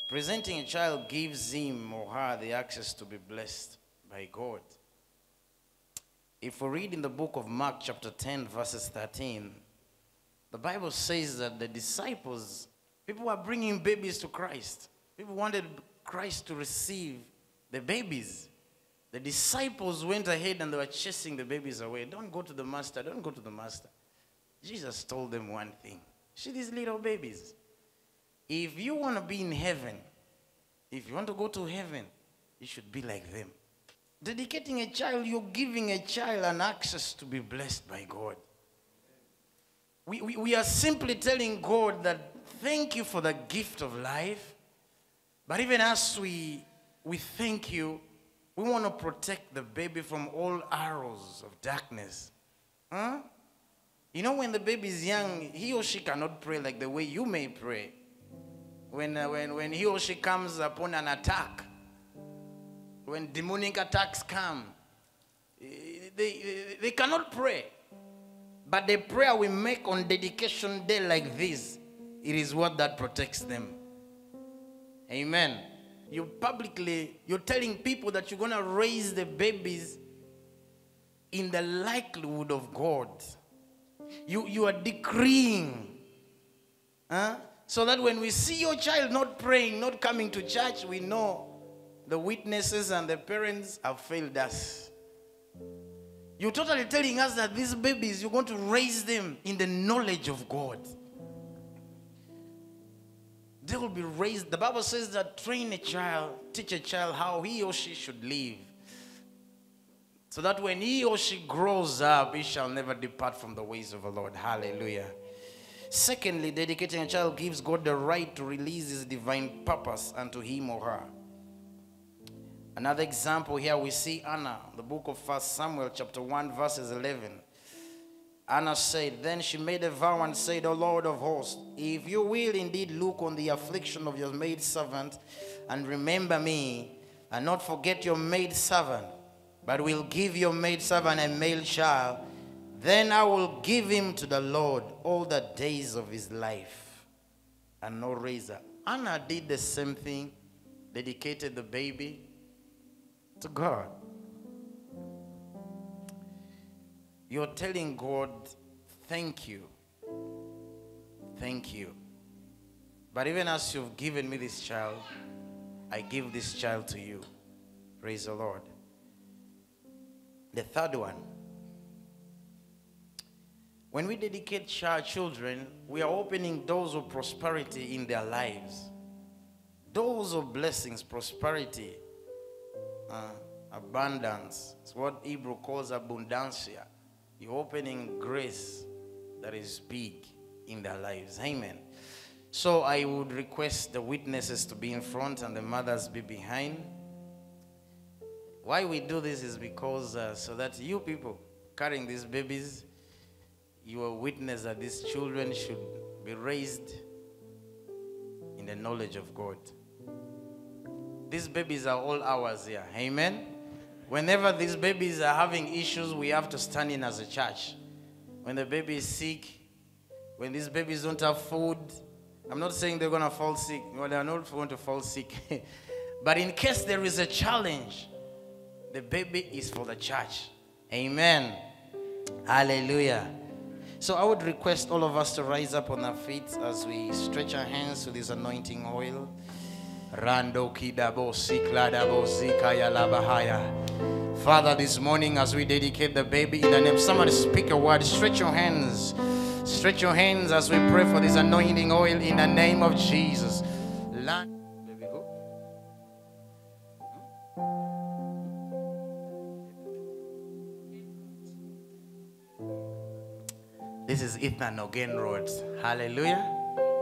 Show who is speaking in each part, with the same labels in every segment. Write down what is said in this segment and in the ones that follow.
Speaker 1: Presenting a child gives him or her the access to be blessed by God. If we read in the book of Mark chapter 10 verses 13, the Bible says that the disciples, people were bringing babies to Christ. People wanted Christ to receive the babies. The disciples went ahead and they were chasing the babies away. Don't go to the master, don't go to the master. Jesus told them one thing. See these little babies. If you want to be in heaven, if you want to go to heaven, you should be like them. Dedicating a child, you're giving a child an access to be blessed by God. We are simply telling God that thank you for the gift of life. But even as we thank you, we want to protect the baby from all arrows of darkness. Huh? You know, when the baby is young, he or she cannot pray like the way you may pray. When he or she comes upon an attack, when demonic attacks come, they cannot pray. But the prayer we make on dedication day like this, it is what that protects them. Amen. You're telling people that you're going to raise the babies in the likelihood of God. You are decreeing. So that when we see your child not praying, not coming to church, we know the witnesses and the parents have failed us. You're totally telling us that these babies, you're going to raise them in the knowledge of God. They will be raised. The Bible says that train a child, teach a child how he or she should live. So that when he or she grows up, he shall never depart from the ways of the Lord. Hallelujah. Secondly, dedicating a child gives God the right to release his divine purpose unto him or her. Another example here we see Anna, the book of 1 Samuel chapter 1 verses 11. Anna said, then she made a vow and said, O Lord of hosts, if you will indeed look on the affliction of your maidservant and remember me, and not forget your maidservant, but will give your maidservant a male child, then I will give him to the Lord all the days of his life, and no razor. Anna did the same thing, dedicated the baby to God. You're telling God, thank you. Thank you. But even as you've given me this child, I give this child to you. Praise the Lord. The third one. When we dedicate children, we are opening doors of prosperity in their lives. Doors of blessings, prosperity, abundance. It's what Hebrew calls abundancia. You're opening grace that is big in their lives. Amen. So I would request the witnesses to be in front and the mothers be behind. Why we do this is because so that you people carrying these babies, you are witness that these children should be raised in the knowledge of God. These babies are all ours here. Amen. Whenever these babies are having issues, we have to stand in as a church. When the baby is sick, when these babies don't have food, I'm not saying they're going to fall sick. Well, they're not going to fall sick. But in case there is a challenge, the baby is for the church. Amen. Hallelujah. So I would request all of us to rise up on our feet as we stretch our hands to this anointing oil. Rando kidabo sikladabo zikaya labahaya. Father, this morning as we dedicate the baby in the name, somebody speak a word. Stretch your hands. Stretch your hands as we pray for this anointing oil in the name of Jesus. There we go. This is Ethan Ogen Road. Hallelujah.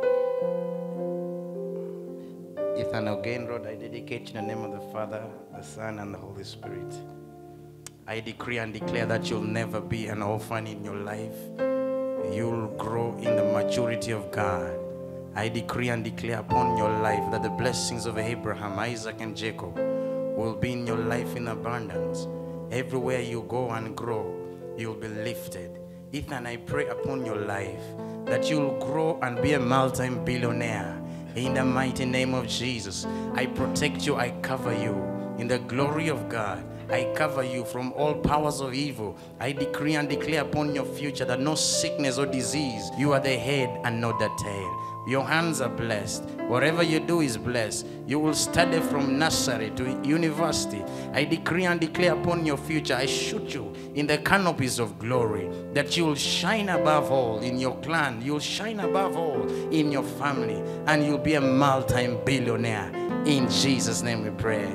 Speaker 1: Ethan Ogen Road, I dedicate in the name of the Father, the Son, and the Holy Spirit. I decree and declare that you'll never be an orphan in your life. You'll grow in the maturity of God. I decree and declare upon your life that the blessings of Abraham, Isaac, and Jacob will be in your life in abundance. Everywhere you go and grow, you'll be lifted. Ethan, I pray upon your life that you'll grow and be a multi-billionaire. In the mighty name of Jesus, I protect you, I cover you. In the glory of God, I cover you from all powers of evil. I decree and declare upon your future that no sickness or disease, you are the head and not the tail. Your hands are blessed. Whatever you do is blessed. You will study from nursery to university. I decree and declare upon your future, I shoot you in the canopies of glory, that you will shine above all in your clan. You will shine above all in your family, and you'll be a multi-billionaire. In Jesus' name we pray.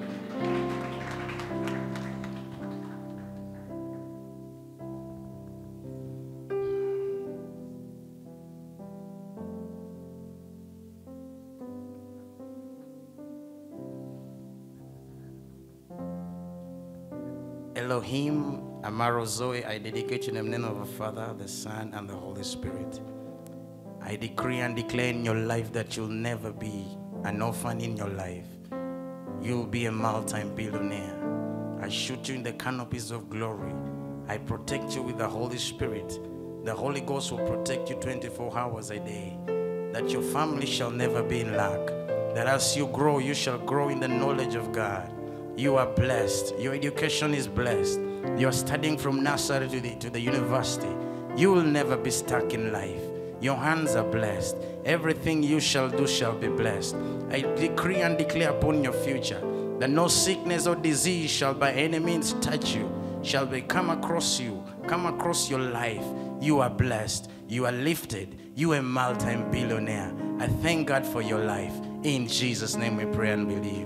Speaker 1: Elohim, Amaro Zoe, I dedicate you in the name of the Father, the Son, and the Holy Spirit. I decree and declare in your life that you'll never be an orphan in your life. You'll be a multi-billionaire. I shoot you in the canopies of glory. I protect you with the Holy Spirit. The Holy Ghost will protect you 24 hours a day. That your family shall never be in lack. That as you grow, you shall grow in the knowledge of God. You are blessed. Your education is blessed. You are studying from nursery to the university. You will never be stuck in life. Your hands are blessed. Everything you shall do shall be blessed. I decree and declare upon your future that no sickness or disease shall by any means touch you, shall be come across you, come across your life. You are blessed. You are lifted. You are a multi-billionaire. I thank God for your life. In Jesus' name we pray and believe.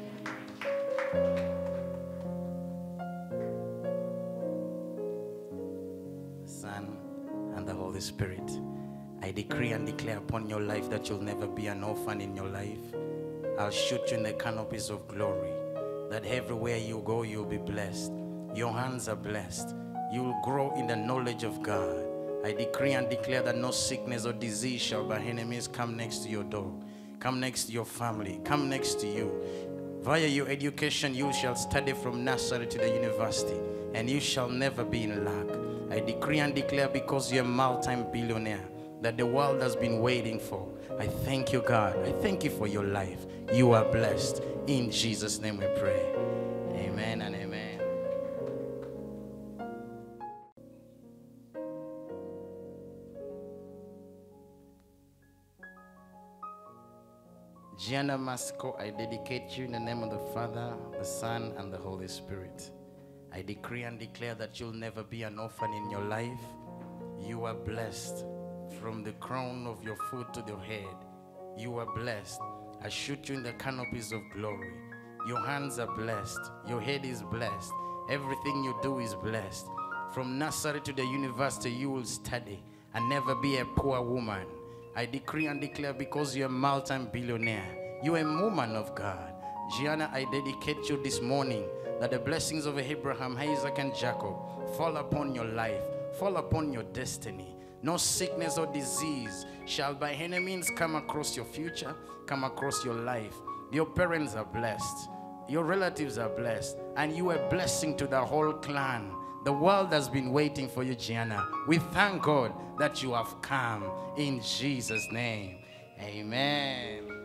Speaker 1: Son and the Holy Spirit, I decree and declare upon your life that you'll never be an orphan in your life. I'll shoot you in the canopies of glory, that everywhere you go you'll be blessed. Your hands are blessed. You'll grow in the knowledge of God. I decree and declare that no sickness or disease shall by enemies come next to your door, come next to your family, come next to you. Via your education, you shall study from nursery to the university, and you shall never be in lack. I decree and declare, because you're a multi-billionaire that the world has been waiting for. I thank you, God. I thank you for your life. You are blessed. In Jesus' name we pray. Amen and amen. Gianna Masco, I dedicate you in the name of the Father, the Son, and the Holy Spirit. I decree and declare that you'll never be an orphan in your life. You are blessed from the crown of your foot to the head. You are blessed. I shoot you in the canopies of glory. Your hands are blessed. Your head is blessed. Everything you do is blessed. From nursery to the university, you will study and never be a poor woman. I decree and declare, because you're a multi-billionaire, you're a woman of God. Gianna, I dedicate you this morning that the blessings of Abraham, Isaac, and Jacob fall upon your life, fall upon your destiny. No sickness or disease shall by any means come across your future, come across your life. Your parents are blessed. Your relatives are blessed. And you are a blessing to the whole clan. The world has been waiting for you, Gianna. We thank God that you have come. In Jesus' name, amen.